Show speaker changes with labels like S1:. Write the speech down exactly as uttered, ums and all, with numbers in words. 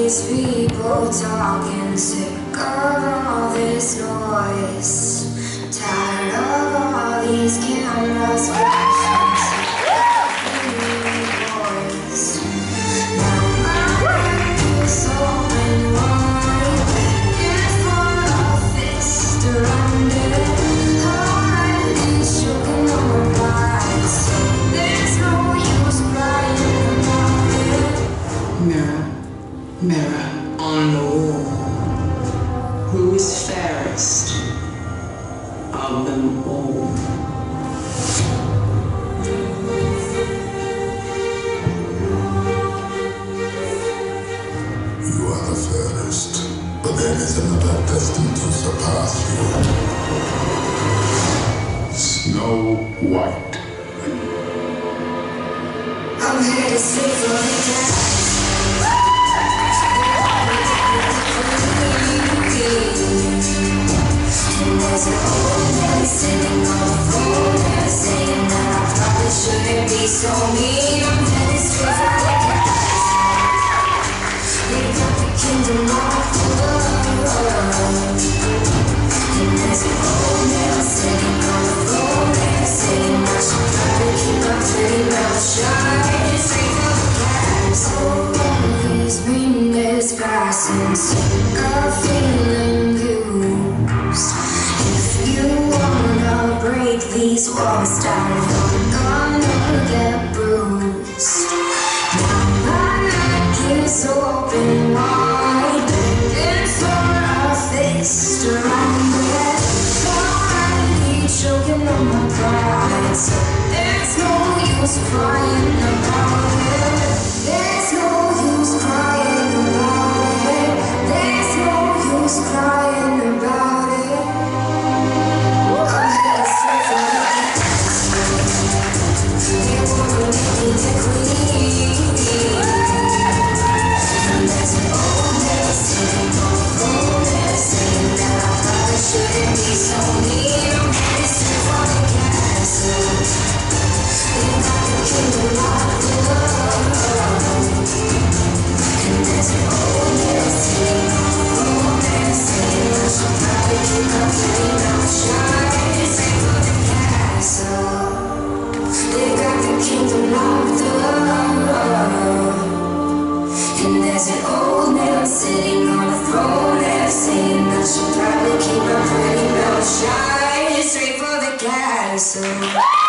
S1: these people talking, sick of all this noise, tired of all these cameras flashing, sick of voice. Now my mind is open wide, begging for a fist around it. Already choking on my pride, so there's no use crying about it.
S2: Mirror, mirror on the wall, who is fairest of them all?
S3: You are the fairest, but there is another destined to surpass you. Snow White.
S1: I'm here to save for the cat. And there's an old man sitting on the phone there, saying that I probably shouldn't be so mean. I'm headed straight for the cat. We got the kingdom of love. And there's an old man sitting on the phone there, saying I should probably keep my pretty mouth shut. Straight for the cat. So long he's been disguising, sick of feeling used. If you wanna break these walls down, you're gonna get bruised. Now my neck is open wide, begging for a fist around it. Already choking on my pride, so there's no use crying about it. There's no use crying about it. There's no use crying about it. I'm headed straight for the castle. They wanna make me the queen. And there's an old man sitting on the phone there, saying that I probably shouldn't be so mean. I'm headed straight for the castle. They got the kingdom locked up. And there's an old man sitting on the phone there, saying I should probably keep my pretty mouth shut. Straight for the castle. They got the kingdom locked up. And there's an old man sitting on the throne there, saying I should probably keep my pretty mouth shut. Straight for the castle.